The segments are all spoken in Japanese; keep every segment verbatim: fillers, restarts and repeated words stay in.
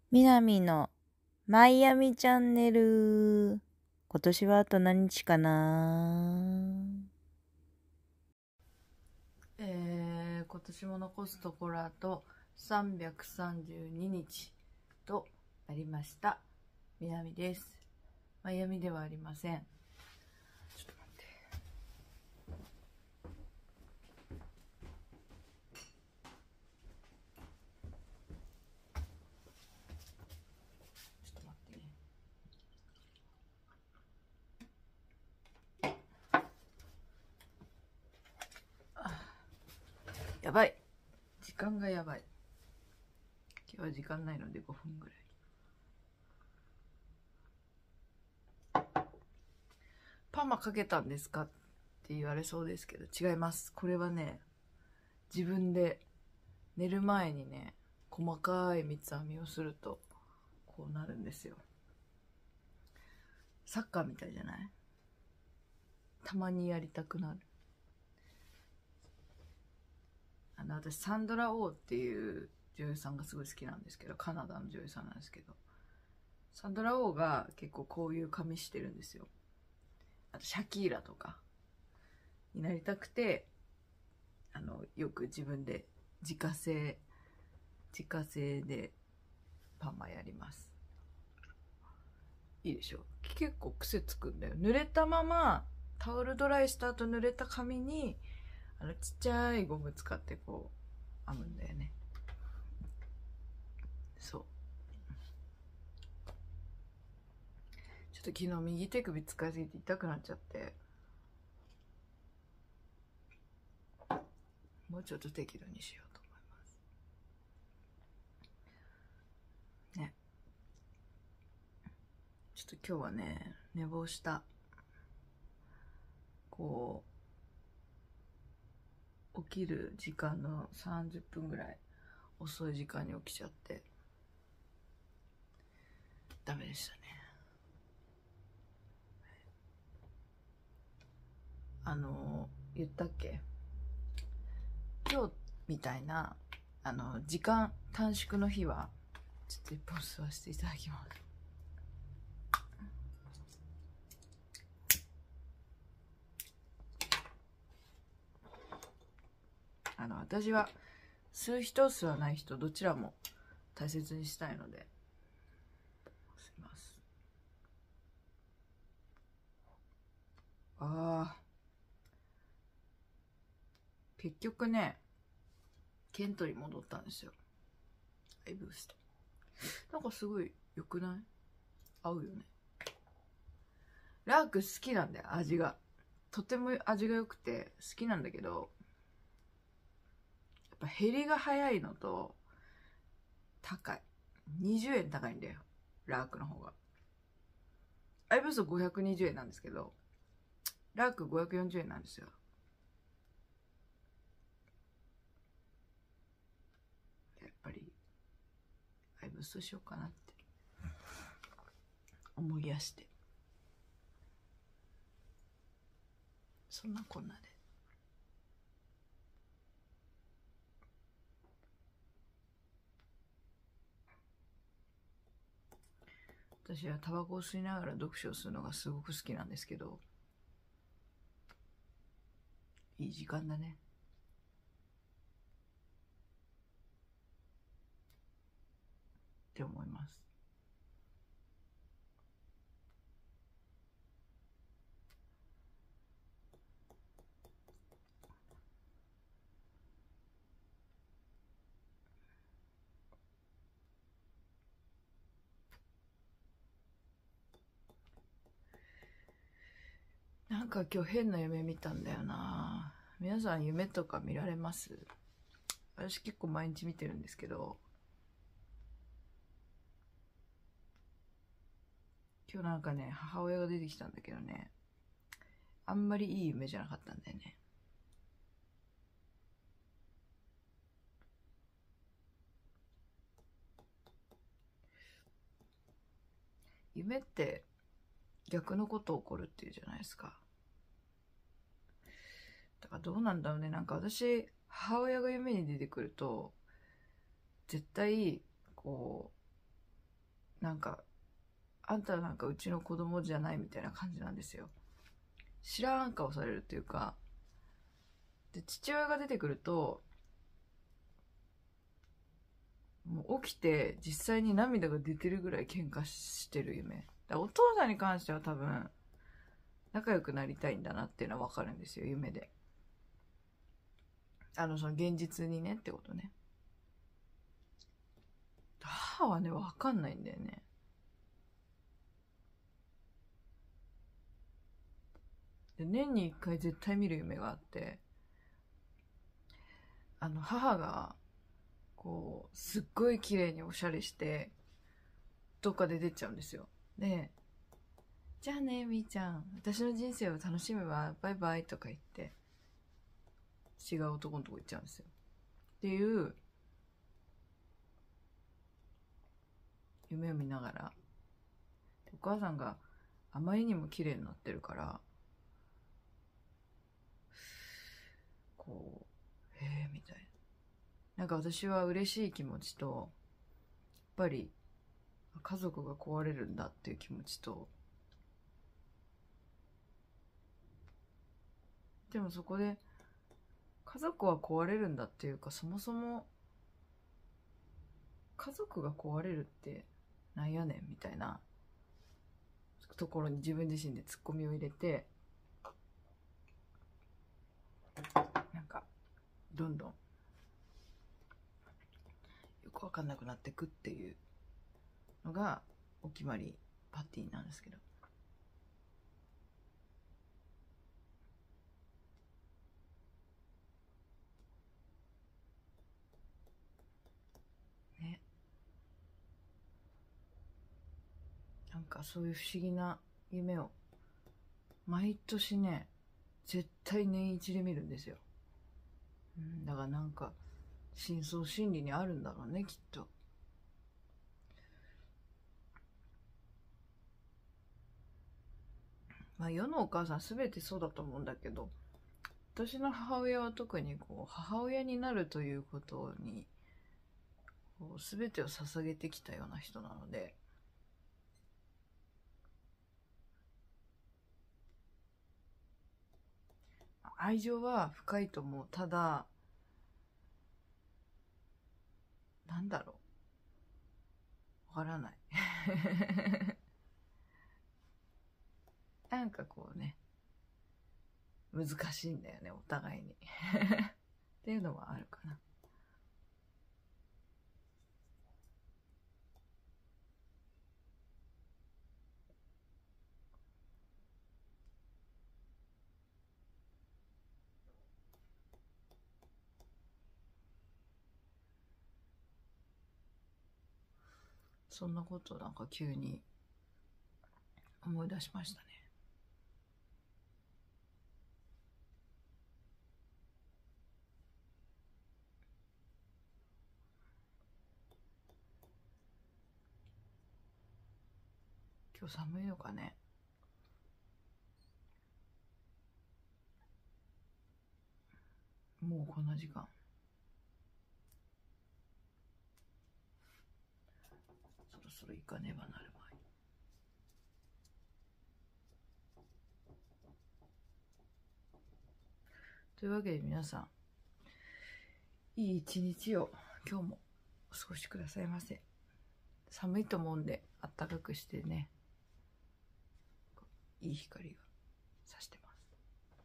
みなみのマイアミチャンネル。今年はあと何日かな。えー、今年も残すところあとさんびゃくさんじゅうににちとなりました。みなみです。マイアミではありません。ちょっと待って。ちょっと待ってね。やばい。時間がやばい。今日は時間ないのでごふんぐらい。パーマかけたんですかって言われそうですけど、違います。これはね、自分で寝る前にね、細かい三つ編みをするとこうなるんですよ。サッカーみたいじゃない？たまにやりたくなる。あの私サンドラ・オーっていう女優さんがすごい好きなんですけど、カナダの女優さんなんですけど、サンドラ・オーが結構こういう髪してるんですよ。あとシャキーラとかになりたくて、あのよく自分で自家製自家製でパーマやります。いいでしょ。結構癖つくんだよ。濡れたままタオルドライした後濡れた髪にあのちっちゃいゴム使ってこう編むんだよね。そう。ちょっと昨日右手首使いすぎて痛くなっちゃって、もうちょっと適度にしようと思いますね。ちょっと今日はね、寝坊した。こう起きる時間のさんじゅっぷんぐらい遅い時間に起きちゃってダメでしたね。あの言ったっけ、今日みたいなあの時間短縮の日はちょっと一本吸わせていただきます。あの私は吸う人吸わない人どちらも大切にしたいので吸います。ああ、結局ねケントに戻ったんですよ。アイブーストなんかすごい良くない？合うよね。ラーク好きなんだよ。味がとても味が良くて好きなんだけど、やっぱ減りが早いのと高い。にじゅうえん高いんだよ、ラークの方が。アイブーストごひゃくにじゅうえんなんですけど、ラークごひゃくよんじゅうえんなんですよ。やっぱりアイブーストしようかなって思いやして、そんなこんなで私はタバコを吸いながら読書をするのがすごく好きなんですけど、いい時間だねって思います。なんか今日変な夢見たんだよな。皆さん夢とか見られます？私結構毎日見てるんですけど、今日なんかね母親が出てきたんだけどね、あんまりいい夢じゃなかったんだよね。夢って逆のこと起こるっていうじゃないですか。だからどうなんだろうね。なんか私母親が夢に出てくると絶対こなんかあんたなんかうちの子供じゃないみたいな感じなんですよ。知らん顔されるっていうか、で父親が出てくるともう起きて実際に涙が出てるぐらい喧嘩してる夢だ。お父さんに関しては多分仲良くなりたいんだなっていうのは分かるんですよ、夢で。あのその現実にねってことね。母はね分かんないんだよね。で年に一回絶対見る夢があって、あの母がこうすっごい綺麗におしゃれしてどっかで出ちゃうんですよ。で、じゃあねみーちゃん、私の人生を楽しむわ、バイバイとか言って違う男のとこ行っちゃうんですよっていう夢を見ながら、お母さんがあまりにも綺麗になってるからこう、へえみたいな、なんか私は嬉しい気持ちと、やっぱり家族が壊れるんだっていう気持ちと、でもそこで家族は壊れるんだっていうか、そもそも家族が壊れるってなんやねんみたいなところに自分自身でツッコミを入れて、なんかどんどんよく分かんなくなってくっていうのがお決まりパティなんですけど、ね、なんかそういう不思議な夢を毎年ね絶対年一で見るんですよ。うん、だからなんか深層心理にあるんだろうね、きっと。まあ世のお母さん全てそうだと思うんだけど、私の母親は特にこう母親になるということにこう全てを捧げてきたような人なので、愛情は深いと思う。ただなんだろう、わからないなんかこうね、難しいんだよねお互いにっていうのはあるかな。そんなことなんか急に思い出しましたね。今日寒いのかね。もうこんな時間。そろそろ行かねばなるまい。というわけで皆さん、いい一日を今日もお過ごしくださいませ。寒いと思うんであったかくしてね、いい光がさしてます。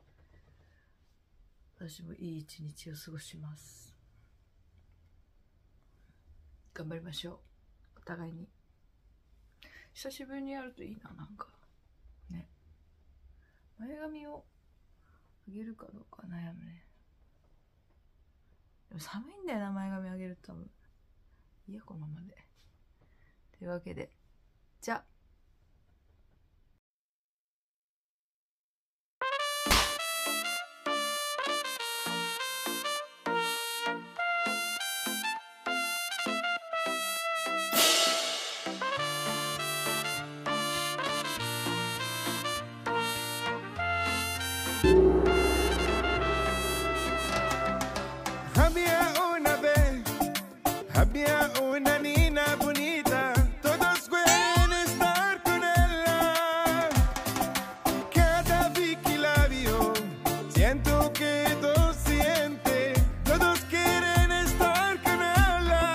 私もいい一日を過ごします。頑張りましょう、お互いに。久しぶりにやるといいな、なんかね。前髪を上げるかどうか悩むね。でも寒いんだよな、前髪上げると多分。いいや、このままで。というわけで、じゃあ。you